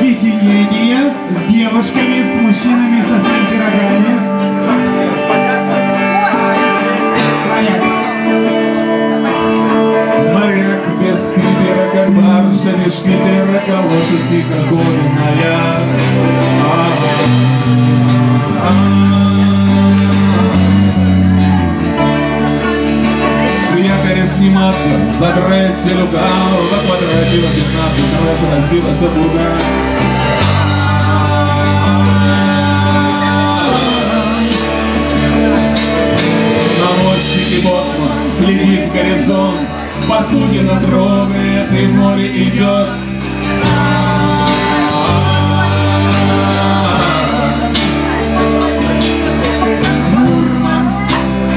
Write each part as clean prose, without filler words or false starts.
Единение с девушками, с мужчинами, со своими пирогами. Моряк без кипера, как баржа, без кипера, лошадь тихоходная. С якоря сниматься, задрать селюка, во квадрате на 15 раз носила сапуга. На мостике боцман глядит в горизонт, посудина трогает и в море идет. Мурманск,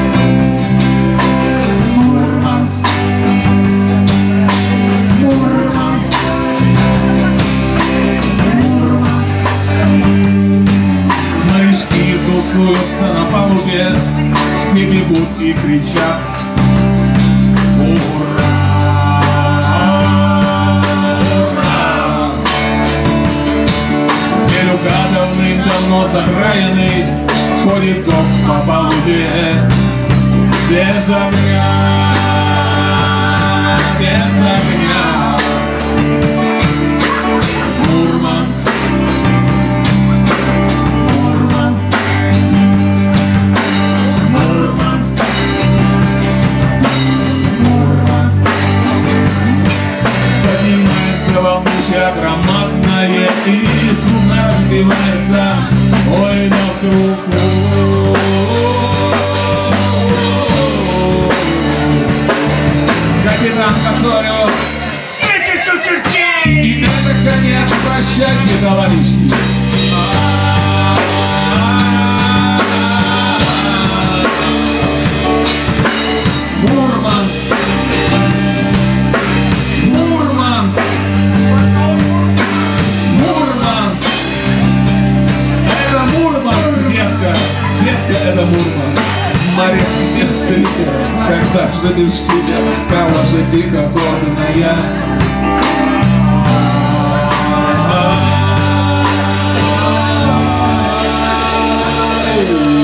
Мурманск, Мурманск, Мурманск. Морячки тусуются на палубе, все бегут и кричат: ура! Селюка давным-давно задраенный ходит коп по палубе без огня, без огня. Мурманск, Мурманск, Мурманск, Мурманск. Поднимается волнища громадная, и судно разбивается, ой, да вдруг. Капитан Косарев, Это терпеть! и это конец, прощайте, товарищи. Мурманск, Мурманск, Мурманск. Это Мурманск, детка, детка, это Мурманск. Моряк издалека, когда же ты в штиле, калаша тихоходная. Oh